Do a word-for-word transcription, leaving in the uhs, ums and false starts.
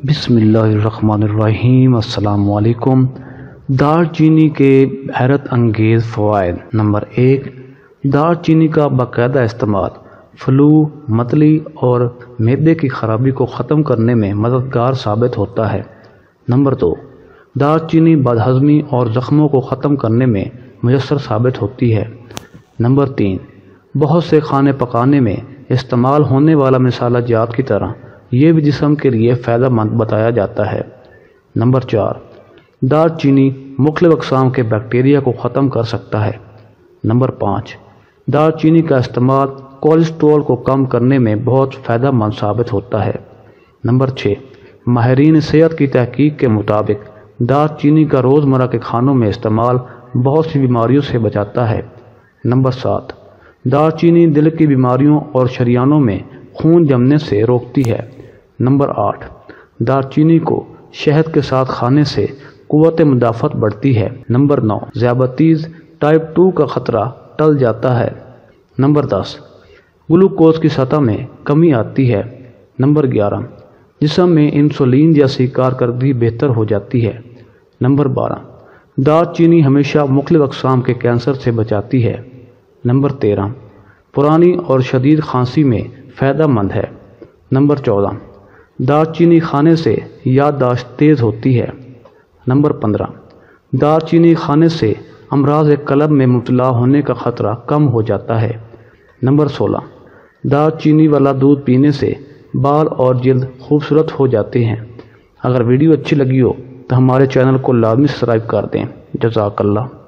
بسم اللہ الرحمن الرحیم۔ السلام علیکم۔ دار چینی کے حیرت انگیز فوائد۔ نمبر ایک، دار چینی کا باقاعدہ استعمال فلو، متلی اور معدے کی خرابی کو ختم کرنے میں مددگار ثابت ہوتا ہے۔ نمبر دو، دار چینی بدہضمی اور زخموں کو ختم کرنے میں میسر ثابت ہوتی ہے۔ نمبر تین، بہت سے کھانے پکانے میں استعمال ہونے والا مصالحہ جات کی طرح یہ بھی جسم کے لیے فائدہ مند بتایا جاتا ہے۔ نمبر چار، دار چینی مختلف اقسام کے بیکٹیریا کو ختم کر سکتا ہے۔ نمبر پانچ، دار چینی کا استعمال کولیسٹرول کو کم کرنے میں بہت فائدہ مند ثابت ہوتا ہے۔ نمبر چھ، ماہرین صحت کی تحقیق کے مطابق دار چینی کا روزمرہ کے کھانوں میں استعمال بہت سی بیماریوں سے بچاتا ہے۔ نمبر سات، دار چینی دل کی بیماریوں اور شریانوں میں خون جمنے سے روکتی ہے۔ نمبر آٹھ، دار چینی کو شہد کے ساتھ کھانے سے قوت مدافعت بڑھتی ہے۔ نمبر نو، ذیابیطس ٹائپ ٹو کا خطرہ ٹل جاتا ہے۔ نمبر دس، گلوکوز کی سطح میں کمی آتی ہے۔ نمبر گیارہ، جسم میں انسولین جیسی کارکردگی بہتر ہو جاتی ہے۔ نمبر بارہ، دار چینی ہمیشہ مختلف اقسام کے کینسر سے بچاتی ہے۔ نمبر تیرہ، پرانی اور شدید کھانسی میں فائدہ مند ہے۔ نمبر چودہ، دار چینی کھانے سے یادداشت تیز ہوتی ہے۔ نمبر پندرہ، دار چینی کھانے سے امراض قلب میں مبتلا ہونے کا خطرہ کم ہو جاتا ہے۔ نمبر سولہ، دار چینی والا دودھ پینے سے بال اور جلد خوبصورت ہو جاتے ہیں۔ اگر ویڈیو اچھی لگی ہو تو ہمارے چینل کو لازمی سبسکرائب کر دیں۔ جزاک اللہ۔